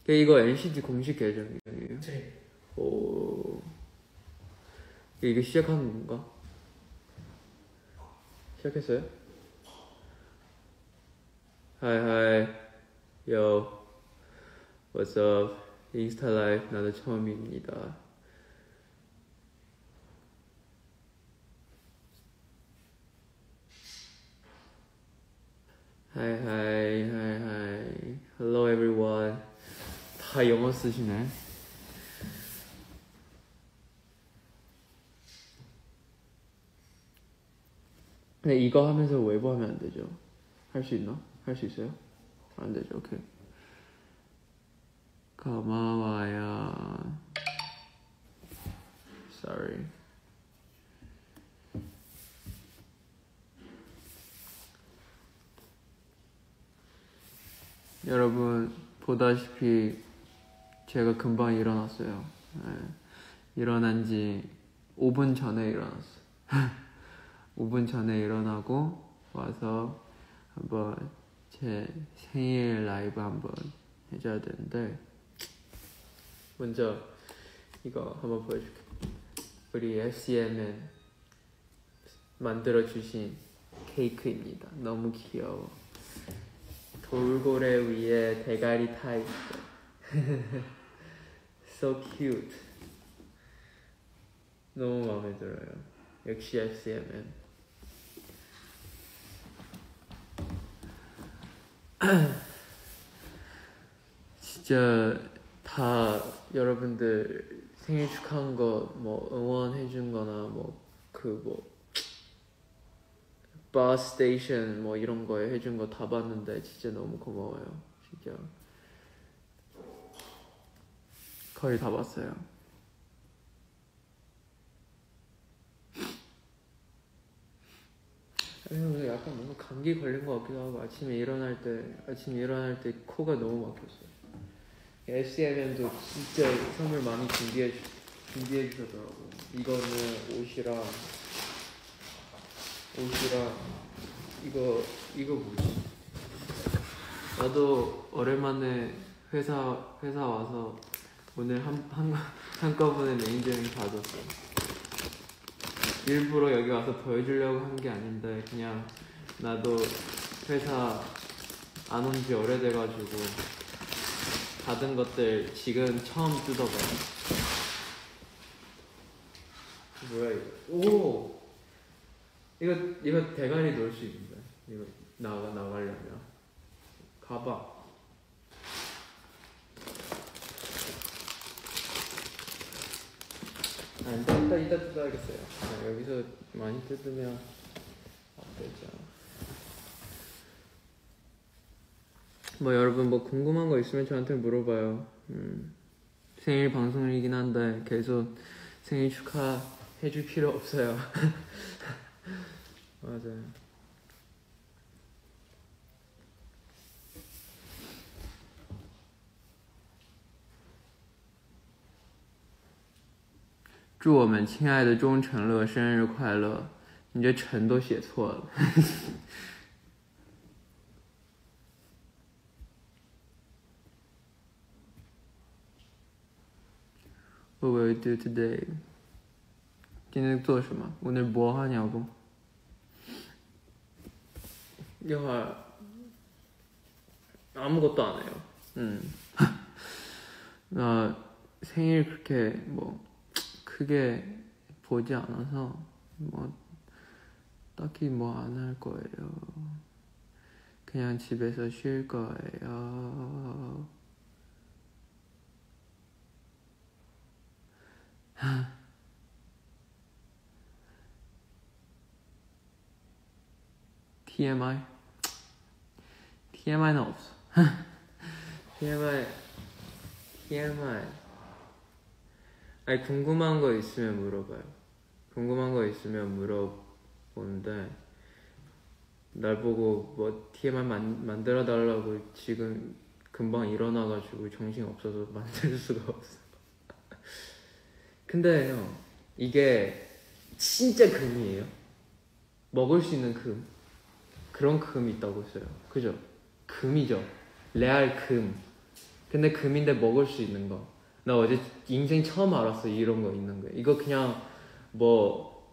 이거 NCT 공식 계정이에요? 네. 오. 이게 시작하는 건가? 시작했어요? 하이 Yo What's up? 인스타 라이브 나도 처음입니다. Hi Hello everyone. 다 영어 쓰시네. 근데 이거 하면서 웨이브 하면 안 되죠? 할 수 있나? 할 수 있어요? 안 되죠. 오케이. 고마워요. Sorry. 여러분 보다시피 제가 금방 일어났어요. 네. 일어난 지 5분 전에 일어났어요. 5분 전에 일어나고 와서 한번 제 생일 라이브 한번 해줘야 되는데 먼저 이거 한번 보여줄게요. 우리 FCM은 만들어주신 케이크입니다. 너무 귀여워. 돌고래 위에 대가리 타있어. So cute. 너무 마음에 들어요. 역시 FCM은. 진짜 다 여러분들 생일 축하한 거 뭐 응원해준 거나 뭐 버스 스테이션 뭐 이런 거에 해준 거 다 봤는데 진짜 너무 고마워요. 진짜 거의 다 봤어요. 오늘 약간 뭔가 감기 걸린 것 같기도 하고 아침에 일어날 때 코가 너무 막혔어요. SCM도 진짜 선물 많이 준비해 주셨더라고요. 이거는 옷이랑 이거 뭐지? 나도 오랜만에 회사 와서 오늘 한꺼번에 매니저 형이 받았어요. 일부러 여기 와서 보여주려고 한 게 아닌데 그냥 나도 회사 안 온 지 오래돼가지고 받은 것들 지금 처음 뜯어봐요. 뭐야 이거? 오! 이거 대가리 넣을 수 있는데 이거 나가려면 가방. 이따 뜯어야겠어요. 여기서 많이 뜯으면 안 되죠. 뭐 여러분 뭐 궁금한 거 있으면 저한테 물어봐요. 생일 방송이긴 한데 계속 생일 축하해줄 필요 없어요. 맞아요. 祝我们亲爱的钟成乐生日快乐！你这陈都写错了。What will you do today? 今天做什么？ 오늘 뭐 하냐고? 영화 아무것도 안 해요. 나 생일 그렇게 뭐 크게 보지 않아서 뭐 딱히 뭐 안 할 거예요. 그냥 집에서 쉴 거예요. TMI는 없어. TMI. 아니 궁금한 거 있으면 물어봐요. 궁금한 거 있으면 물어보는데 날 보고 뭐 TMI 만들어 달라고 지금 금방 일어나가지고 정신 없어서 만들 수가 없어. 근데 형 이게 진짜 금이에요. 먹을 수 있는 금. 그런 금이 있다고 했어요. 그죠? 금이죠. 레알 금. 근데 금인데 먹을 수 있는 거. 나 어제 인생 처음 알았어 이런 거 있는 거. 이거 그냥 뭐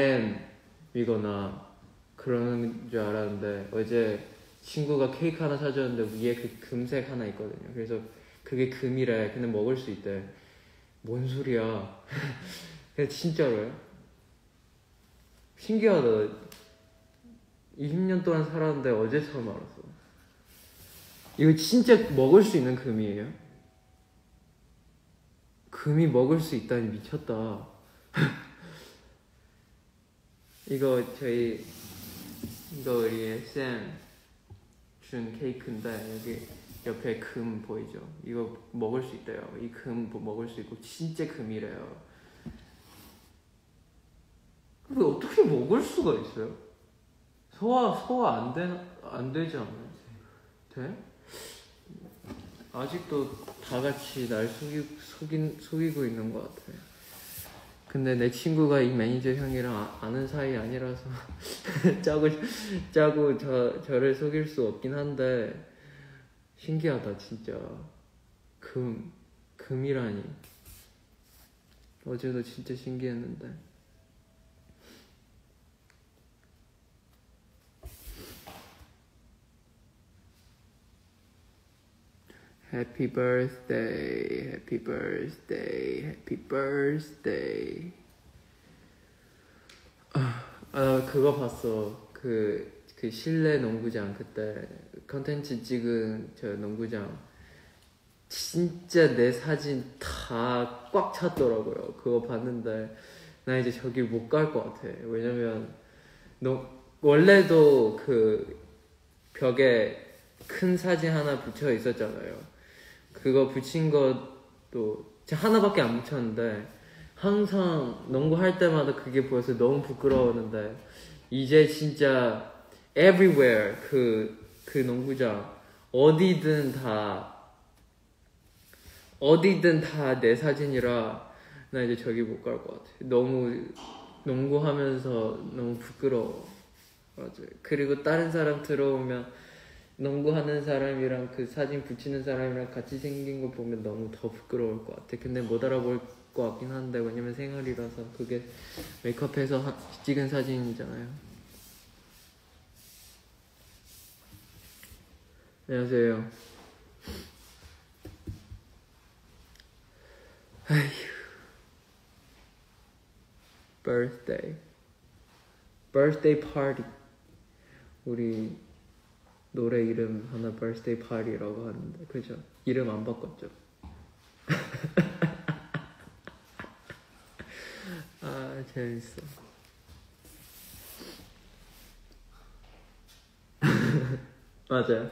잼이거나 그러는 줄 알았는데 어제 친구가 케이크 하나 사줬는데 위에 그 금색 하나 있거든요. 그래서 그게 금이래. 근데 먹을 수 있대. 뭔 소리야? 그냥 진짜로요? 신기하다. 20년 동안 살았는데 어제 처음 알았어. 이거 진짜 먹을 수 있는 금이에요? 금이 먹을 수 있다니 미쳤다. 이거 우리 쌤 준 케이크인데 여기 옆에 금 보이죠? 이거 먹을 수 있대요. 이 금 먹을 수 있고 진짜 금이래요. 근데 어떻게 먹을 수가 있어요? 소화 안 되지 않아요? 돼? 아직도 다 같이 날 속이고 있는 것 같아. 근데 내 친구가 이 매니저 형이랑 아는 사이 아니라서 짜고 저를 속일 수 없긴 한데 신기하다 진짜. 금이라니. 어제도 진짜 신기했는데. Happy birthday, happy birthday, happy birthday. 그거 봤어. 그 실내 농구장 그때 컨텐츠 찍은 저 농구장 진짜 내 사진 다 꽉 찼더라고요. 그거 봤는데 나 이제 저기 못 갈 것 같아. 왜냐면 원래도 그 벽에 큰 사진 하나 붙여 있었잖아요. 그거 붙인 것도 하나밖에 안 붙였는데 항상 농구할 때마다 그게 보여서 너무 부끄러웠는데 이제 진짜 everywhere 그 농구장 어디든 다 내 사진이라 나 이제 저기 못 갈 것 같아. 너무 농구하면서 너무 부끄러워. 맞아. 그리고 다른 사람 들어오면 농구하는 사람이랑 그 사진 붙이는 사람이랑 같이 생긴 거 보면 너무 더 부끄러울 것 같아. 근데 못 알아볼 것 같긴 한데 왜냐면 생얼이라서 그게 메이크업해서 찍은 사진이잖아요. 안녕하세요. 아휴. birthday party. 우리 노래 이름 하나 birthday party라고 하는데 그죠? 이름 안 바꿨죠? 아 재밌어. 맞아요.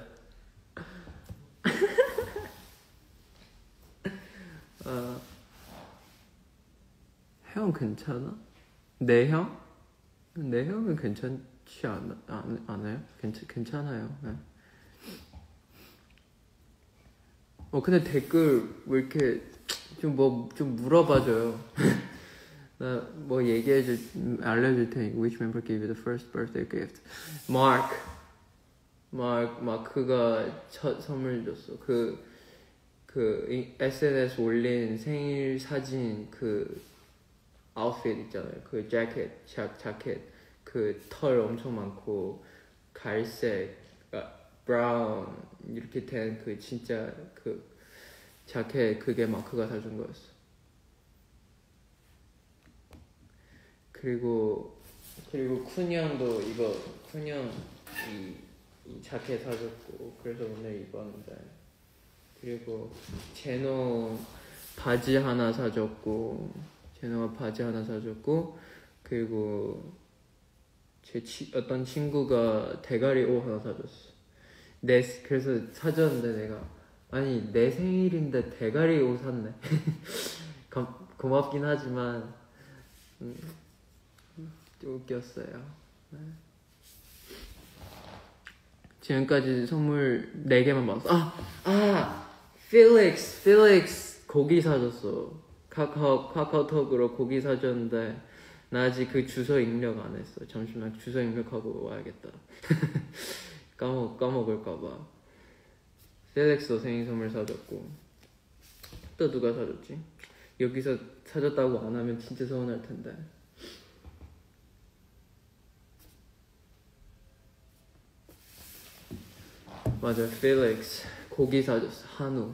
형 괜찮아? 내 형? 내 형은 괜찮지 않아요? 괜찮아요. 네. 근데 댓글 왜 이렇게 좀 물어봐줘요. 나 뭐 알려줄 테니. Which member gave you the first birthday gift? 마크가 첫 선물 줬어. SNS 올린 생일 사진 아웃핏 있잖아요. 자켓 그 털 엄청 많고 갈색, 브라운 이렇게 된 진짜 자켓 그게 마크가 사준 거였어. 그리고 쿤형도 쿤형 이 자켓 사줬고 그래서 오늘 입었는데. 그리고 제노 바지 하나 사줬고 그리고 어떤 친구가 대가리 옷 하나 사줬어. 그래서 사줬는데 내가 아니 내 생일인데 대가리 옷 샀네. 고맙긴 하지만 좀 웃겼어요. 네. 지금까지 선물 4개만 받았어. 필릭스 고기 사줬어. 카카오톡으로 고기 사줬는데 나 아직 그 주소 입력 안 했어. 잠시만 주소 입력하고 와야겠다. 까먹을까봐. 펠릭스도 생일 선물 사줬고. 또 누가 사줬지? 여기서 사줬다고 안 하면 진짜 서운할 텐데. 맞아, 펠릭스 고기 사줬어. 한우.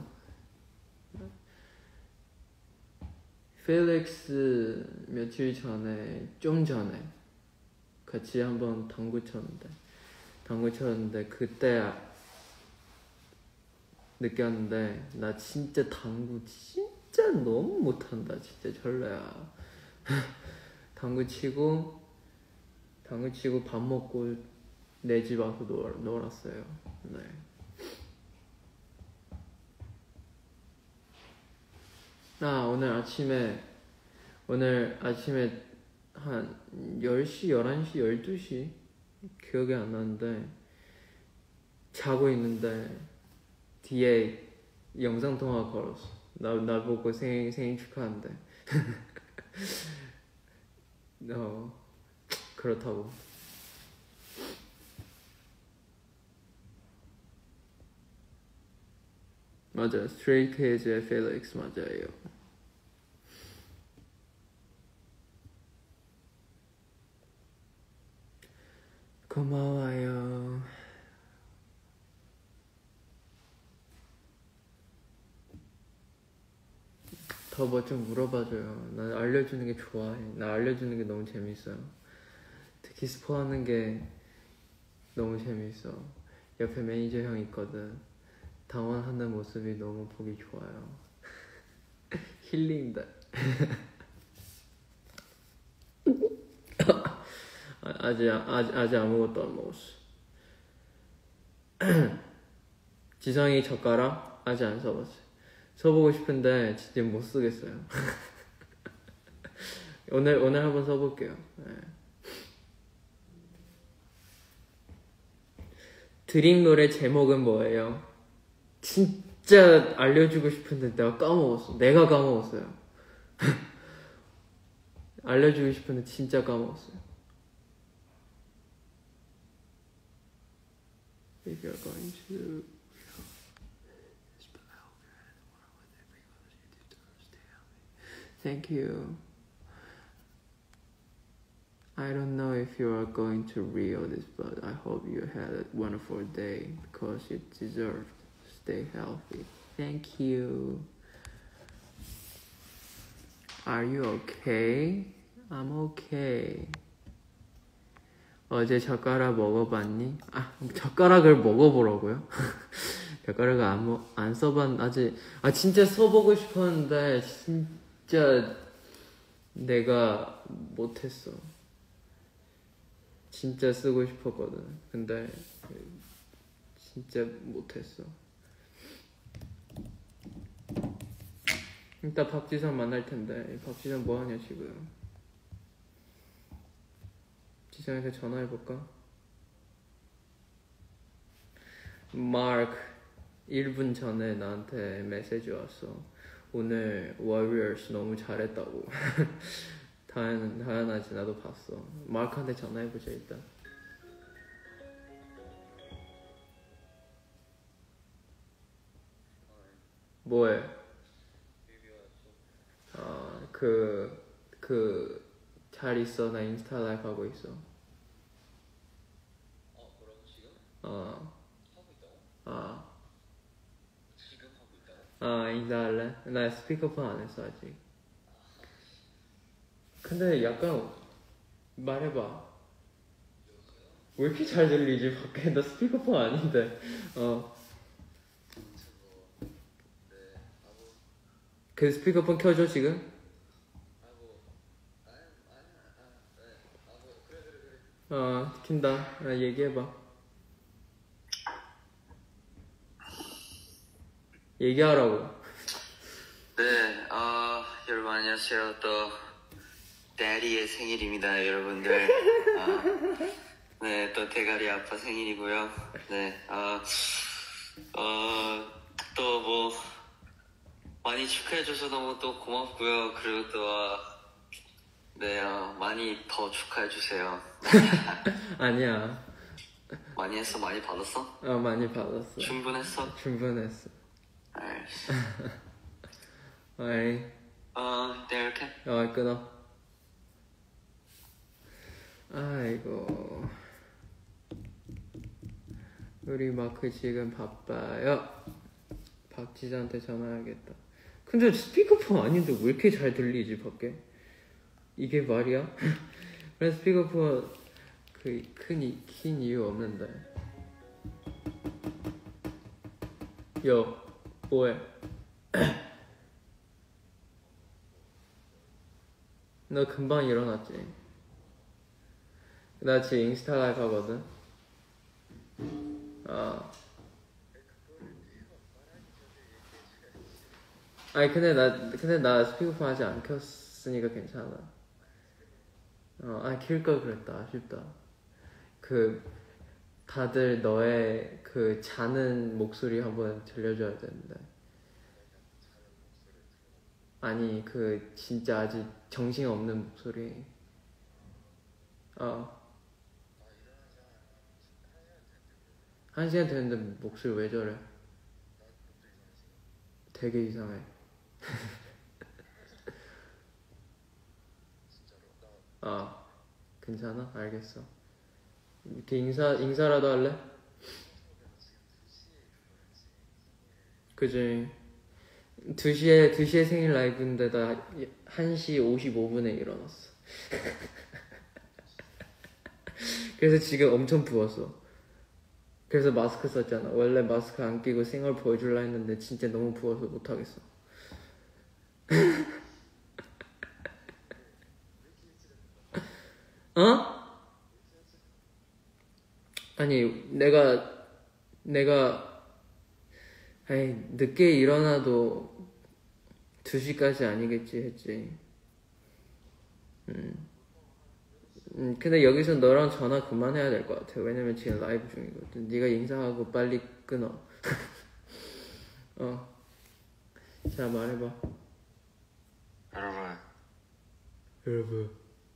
펠릭스 며칠 전에, 좀 전에 같이 한번 당구 쳤는데 그때 느꼈는데 나 진짜 당구 진짜 너무 못한다. 진짜 별로야. 당구 치고 밥 먹고 내 집 와서 놀았어요. 네. 오늘 아침에 한 10시, 11시, 12시 기억이 안 나는데 자고 있는데 뒤에 영상통화 걸었어. 나 보고 생일 축하한대. 그렇다고. 맞아, 스트레이 키즈의 펠릭스 맞아요. 고마워요. 더 뭐 좀 물어봐줘요. 나 알려주는 게 좋아해. 나 알려주는 게 너무 재밌어요. 특히 스포하는 게 너무 재밌어. 옆에 매니저 형 있거든. 당황하는 모습이 너무 보기 좋아요. 힐링다. 아직 아무것도 안 먹었어. 지성이 젓가락 아직 안 써봤어요. 써보고 싶은데 진짜 못 쓰겠어요. 오늘 한번 써볼게요. 네. 드림 노래 제목은 뭐예요? 진짜 알려주고 싶은데 내가 까먹었어요. 알려주고 싶은데 진짜 까먹었어요. If you're going to Thank you. I don't know if you are going to Rio this, but I hope you had a wonderful day because you deserve. Stay healthy. Thank you. Are you okay? I'm okay. 어제 젓가락 먹어봤니? 젓가락을 먹어보라고요? 젓가락을 안 써봤, 진짜 써보고 싶었는데, 진짜 내가 못했어. 진짜 쓰고 싶었거든. 근데, 진짜 못했어. 이따 박지선 만날 텐데, 박지선 뭐하냐, 지금. 지성한테 전화해볼까? 마크 1분 전에 나한테 메시지 왔어. 오늘 워리어스 너무 잘했다고. 당연하지, 나도 봤어. 마크한테 전화해보자 일단. 뭐해? 잘 있어. 나 인스타 라이브 하고 있어. 그럼 지금? 하고 있다고? 지금 하고 있다고? 인사할래? 나 스피커폰 안 했어 아직. 근데 약간 말해봐. 왜 이렇게 잘 들리지 밖에? 나 스피커폰 아닌데. 그 스피커폰 켜줘 지금? 킨다. 얘기해봐. 얘기하라고. 네, 여러분 안녕하세요. 또 데디의 생일입니다, 여러분들. 네, 또 대가리 아빠 생일이고요. 네, 또 뭐 많이 축하해줘서 너무 또 고맙고요. 그리고 또 네, 많이 더 축하해주세요. 아니야. 많이 했어? 많이 받았어? 많이 받았어. 충분했어? 충분했어. 알겠어. 어이. 내가 이렇게? 끊어. 아이고. 우리 마크 지금 바빠요. 박지자한테 전화해야겠다. 근데 스피커폰 아닌데 왜 이렇게 잘 들리지 밖에? 이게 말이야? 왜 스피커폰 킨 이유 없는데. 요 뭐해? 너 금방 일어났지? 나 지금 인스타 라이브 하거든? 아니 근데 나 스피커폰 아직 안 켰으니까 괜찮아. 킬 걸 그랬다. 아쉽다. 다들 너의 자는 목소리 한번 들려줘야 되는데. 아니 진짜 아직 정신없는 목소리. 한 시간 됐는데 목소리 왜 저래? 되게 이상해. 괜찮아? 알겠어. 이렇게 인사라도 할래? 그지? 2시에 생일 라이브인데 나 1시 55분에 일어났어. 그래서 지금 엄청 부었어. 그래서 마스크 썼잖아. 원래 마스크 안 끼고 생얼 보여줄라 했는데 진짜 너무 부어서 못하겠어. 어? 아니 내가 늦게 일어나도 2시까지 아니겠지 했지. 근데 여기서 너랑 전화 그만해야 될 것 같아. 왜냐면 지금 라이브 중이거든. 네가 인사하고 빨리 끊어. 자 말해봐. 여러분.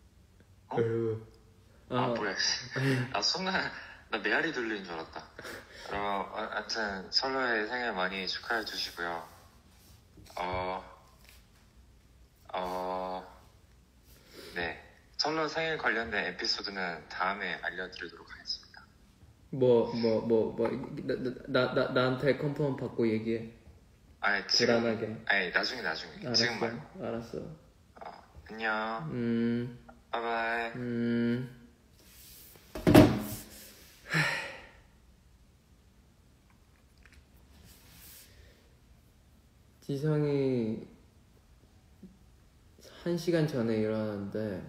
뭐야. 나 메아리 들리는 줄 알았다. 여러분, 하여튼 설로의 생일 많이 축하해 주시고요. 네. 설로 생일 관련된 에피소드는 다음에 알려드리도록 하겠습니다. 나한테 컨펌 받고 얘기해. 불안하게. 나중에. 알았어. 지금 말고. 알았어. 안녕. 바이바이. 지성이 1시간 전에 일어났는데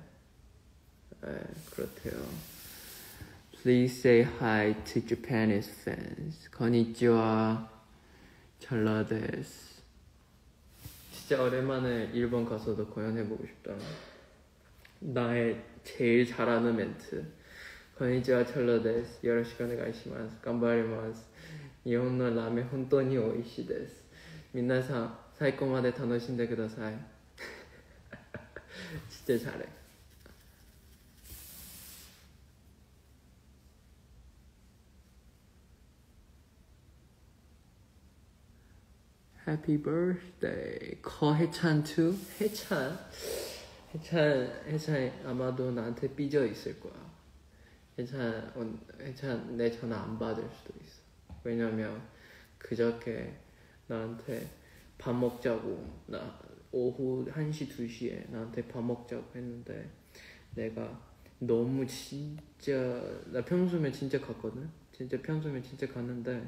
그렇대요. Please say hi to Japanese fans. 건니치와 잘라 데스. 진짜 오랜만에 일본 가서도 공연해보고 싶다. 나의 제일 잘하는 멘트. 건니치와 잘라 데스. 요로시ku 오네가이시마스. 간바리마스. 일본의 라멘 혼돈이 오이시 데스. 皆さん最高まで楽しんでください。진짜 잘해. Happy birthday. 거해찬 too? 해찬 아마도 나한테 삐져 있을 거야. 해찬 내 전화 안 받을 수도 있어. 왜냐면 그저께 나한테 밥 먹자고 오후 1시 2시에 나한테 밥 먹자고 했는데 내가 너무 진짜 나 평소면 진짜 갔거든. 평소면 진짜 갔는데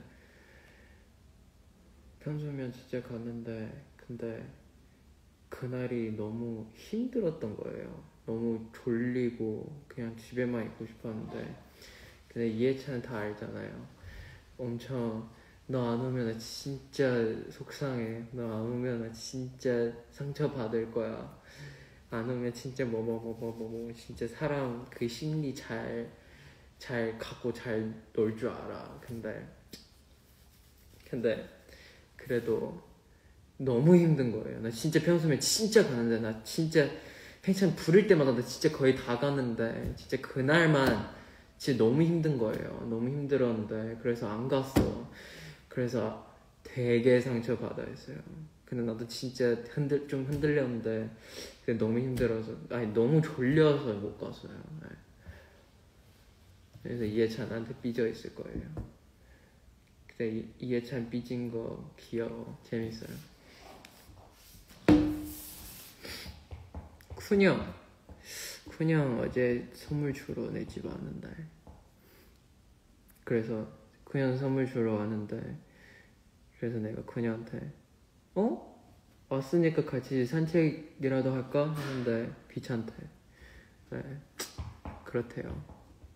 근데 그날이 너무 힘들었던 거예요. 너무 졸리고 그냥 집에만 있고 싶었는데 근데 이해찬은 다 알잖아요. 엄청 너 안 오면 나 진짜 속상해. 너 안 오면 나 진짜 상처받을 거야. 안 오면 진짜 진짜 사람 그 심리 잘 갖고 잘 놀 줄 알아. 근데 그래도 너무 힘든 거예요. 나 진짜 평소에 진짜 가는데 나 진짜 한참 부를 때마다 나 진짜 거의 다 가는데 진짜 그날만 진짜 너무 힘든 거예요. 너무 힘들었는데 그래서 안 갔어. 그래서 되게 상처 받아했어요. 근데 나도 진짜 좀 흔들렸는데 너무 힘들어서 아니 너무 졸려서 못 갔어요. 네. 그래서 이해찬한테 삐져 있을 거예요. 근데 이해찬 삐진 거 귀여워. 재밌어요. 쿤형 어제 선물 주러 내 집 왔는데 그래서 쿤형 선물 주러 왔는데 그래서 내가 쿤형한테 왔으니까 같이 산책이라도 할까? 하는데 귀찮대. 네, 그렇대요.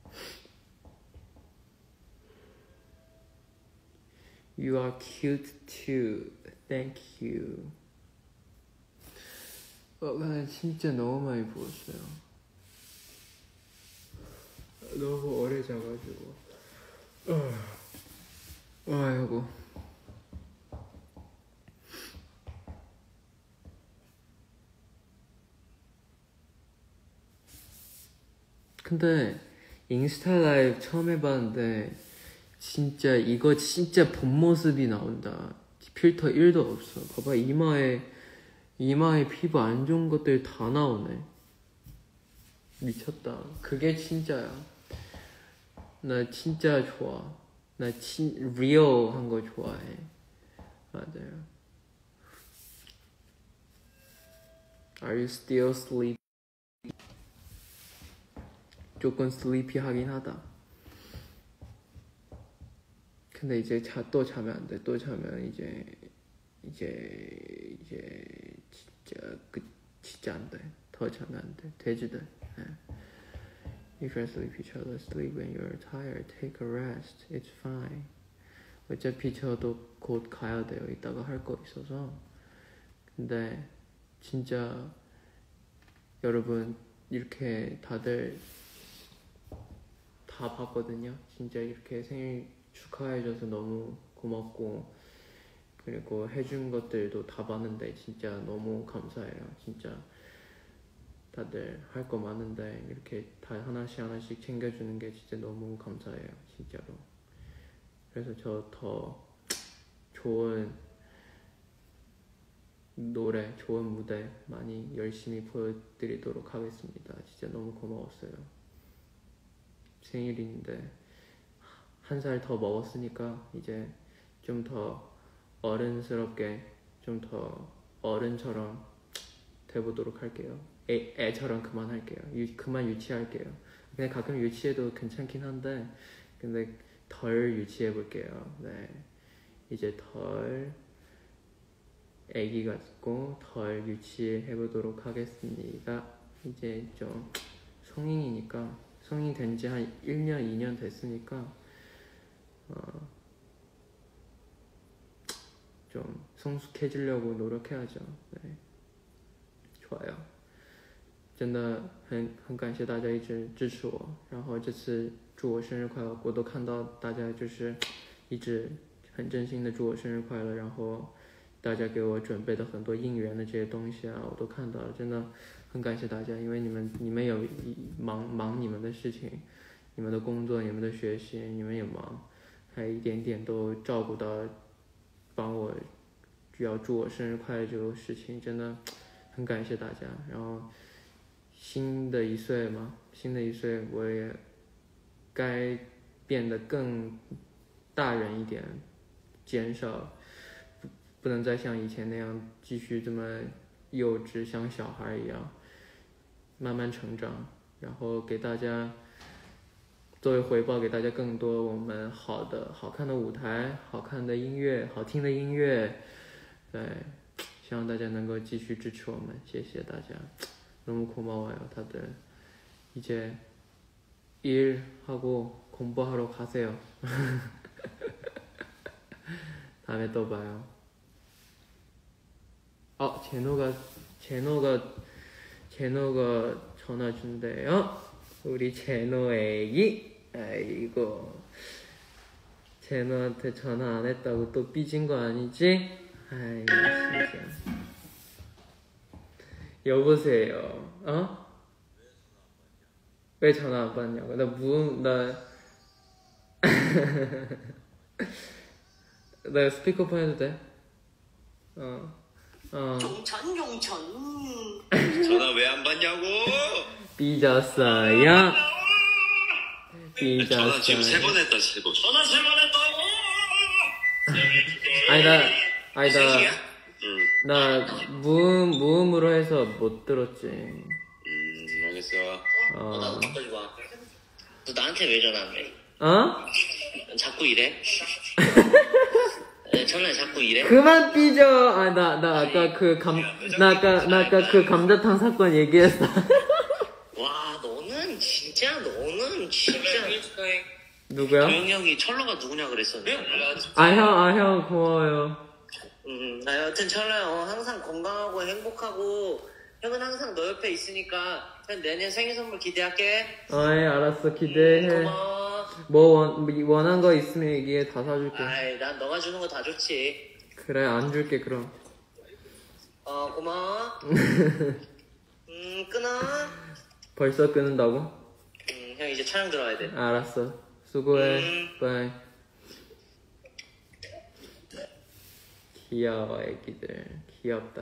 You are cute too. Thank you. 근데 진짜 너무 많이 부었어요. 너무 오래 자가지고. 아이고. 근데 인스타 라이브 처음 해봤는데 진짜 이거 진짜 본 모습이 나온다. 필터 1도 없어. 봐봐, 이마에 피부 안 좋은 것들 다 나오네. 미쳤다. 그게 진짜야. 나 진짜 좋아. 나 리얼한 거 좋아해. 맞아요. Are you still sleepy? 조금 sleepy 하긴 하다. 근데 이제 또 자면 안 돼. 또 자면 이제 진짜 안 돼. 더 자면 안 돼. 돼지들. 네. If you're sleepy, try to sleep when you're tired. Take a rest. It's fine. 어차피 저도 곧 가야 돼요. 이따가 할 거 있어서. 근데 진짜 여러분 이렇게 다들 다 봤거든요. 진짜 이렇게 생일 축하해줘서 너무 고맙고 그리고 해준 것들도 다 봤는데 진짜 너무 감사해요. 진짜 다들 할 거 많은데 이렇게 다 하나씩 챙겨주는 게 진짜 너무 감사해요. 진짜로. 그래서 저 더 좋은 노래, 좋은 무대 많이 열심히 보여드리도록 하겠습니다. 진짜 너무 고마웠어요. 생일인데 1살 더 먹었으니까 이제 좀 더 어른스럽게 좀 더 어른처럼 돼보도록 할게요. 애처럼 그만할게요. 그만 유치할게요. 그냥 가끔 유치해도 괜찮긴 한데 근데 덜 유치해볼게요. 네, 이제 덜 애기 같고 덜 유치해보도록 하겠습니다. 이제 좀 성인이니까 성인 된 지 한 1년, 2년 됐으니까 좀 성숙해지려고 노력해야죠. 네, 좋아요.真的很感谢大家一直支持我，然后这次祝我生日快乐，我都看到大家就是一直很真心的祝我生日快乐，然后大家给我准备的很多应援的这些东西啊，我都看到了，真的很感谢大家，因为你们有忙你们的事情，你们的工作，你们的学习，你们也忙，还一点点都照顾到，帮我要祝我生日快乐这个事情，真的很感谢大家。然后新的一岁嘛，新的一岁我也该变得更大人一点，减少。不能再像以前那样继续这么幼稚，像小孩一样，慢慢成长，然后给大家作为回报，给大家更多我们好看的舞台，好看的音乐，好听的音乐。对，希望大家能够继续支持我们，谢谢大家。너무 고마워요, 다들. 이제 일하고 공부하러 가세요. 다음에 또 봐요. 제노가 전화 준대요. 우리 제노 애기. 아이고, 제노한테 전화 안 했다고 또 삐진 거 아니지? 아이고 진짜. 여보세요. 왜 전화 안 받냐고. 나 스피커폰 해도 돼? 용천. 전화 왜 안 받냐고? 삐졌어요. 전화 지금 3번 했다 3번. 전화 3번 했다. 나 무음으로 해서 못 들었지. 알겠어. 나도 바꿔줘 봐. 너 나한테 왜 전화한대? 어? 자꾸 이래? 전화에 자꾸 이래? 그만 삐져. 나 아까 그 감자탕 사건 얘기했어. 와 너는 진짜 누구야? 도영이 형이 철러가 누구냐 그랬었는데. 형 고마워요. 여하튼 철러야 항상 건강하고 행복하고 형은 항상 너 옆에 있으니까 형 내년 생일 선물 기대할게. 알았어. 기대해. 고마워. 뭐 원한 거 있으면 얘기해. 다 사줄게. 난 너가 주는 거 다 좋지. 그래, 안 줄게 그럼. 고마워. 끊어. 벌써 끊는다고? 형 이제 촬영 들어가야 돼. 알았어. 수고해. 바이. 귀여워 애기들. 귀엽다.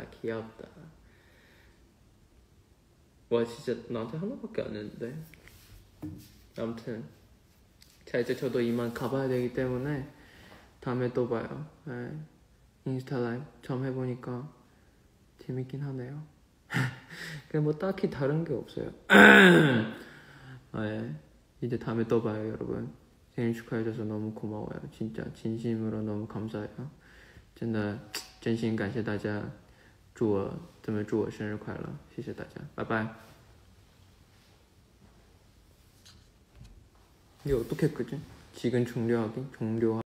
와 진짜 나한테 하나밖에 안 했는데. 아무튼 자 이제 저도 이만 가봐야 되기 때문에 다음에 또 봐요. 네. 인스타 라이브 처음 해보니까 재밌긴 하네요. 그냥 뭐 딱히 다른 게 없어요. 네. 이제 다음에 또 봐요 여러분. 생일 축하해줘서 너무 고마워요. 진짜 진심으로 너무 감사해요. 真的真心感谢大家祝我生日快乐，谢谢大家，拜拜。 이게 어떻게 끄지? 지금 종료하기? 종료